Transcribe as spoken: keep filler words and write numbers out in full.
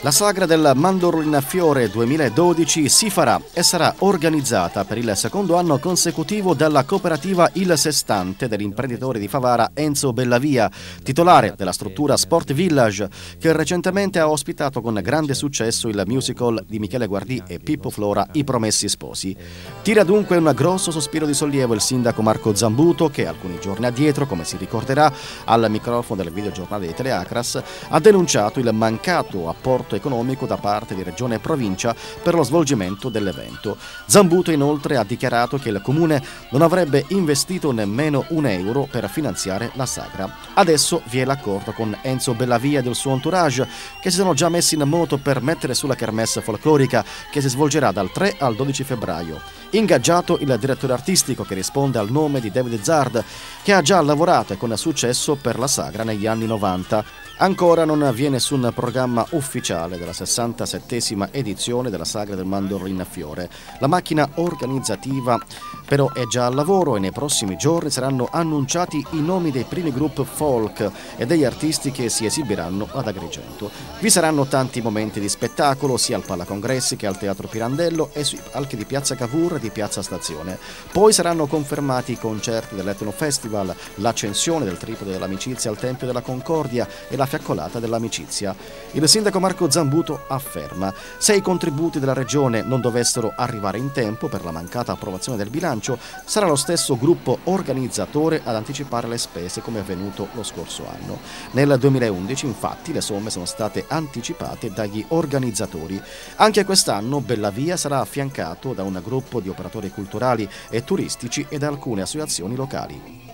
La sagra del Mandorlin Fiore duemiladodici si farà e sarà organizzata per il secondo anno consecutivo dalla cooperativa Il Sestante dell'imprenditore di Favara Enzo Bellavia, titolare della struttura Sport Village, che recentemente ha ospitato con grande successo il musical di Michele Guardì e Pippo Flora I Promessi Sposi. Tira dunque un grosso sospiro di sollievo il sindaco Marco Zambuto che alcuni giorni addietro, come si ricorderà, al microfono del videogiornale di Teleacras, ha denunciato il mancato apporto economico da parte di Regione e Provincia per lo svolgimento dell'evento. Zambuto inoltre ha dichiarato che il comune non avrebbe investito nemmeno un euro per finanziare la sagra. Adesso vi è l'accordo con Enzo Bellavia e del suo entourage che si sono già messi in moto per mettere sulla kermesse folclorica che si svolgerà dal tre al dodici febbraio. Ingaggiato il direttore artistico che risponde al nome di David Zard, che ha già lavorato e con successo per la sagra negli anni novanta. Ancora non vi è nessun programma ufficiale della sessantasettesima edizione della sagra del Mandorlin Fiore. La macchina organizzativa però è già al lavoro e nei prossimi giorni saranno annunciati i nomi dei primi gruppi folk e degli artisti che si esibiranno ad Agrigento. Vi saranno tanti momenti di spettacolo sia al Palacongressi che al Teatro Pirandello e sui palchi di Piazza Cavour e di Piazza Stazione. Poi saranno confermati i concerti dell'Etno Festival, l'accensione del Tripode dell'Amicizia al Tempio della Concordia e la fiaccolata dell'amicizia. Il sindaco Marco Zambuto afferma: se i contributi della regione non dovessero arrivare in tempo per la mancata approvazione del bilancio, sarà lo stesso gruppo organizzatore ad anticipare le spese come è avvenuto lo scorso anno. Nel duemilaundici infatti le somme sono state anticipate dagli organizzatori. Anche quest'anno Bellavia sarà affiancato da un gruppo di operatori culturali e turistici e da alcune associazioni locali.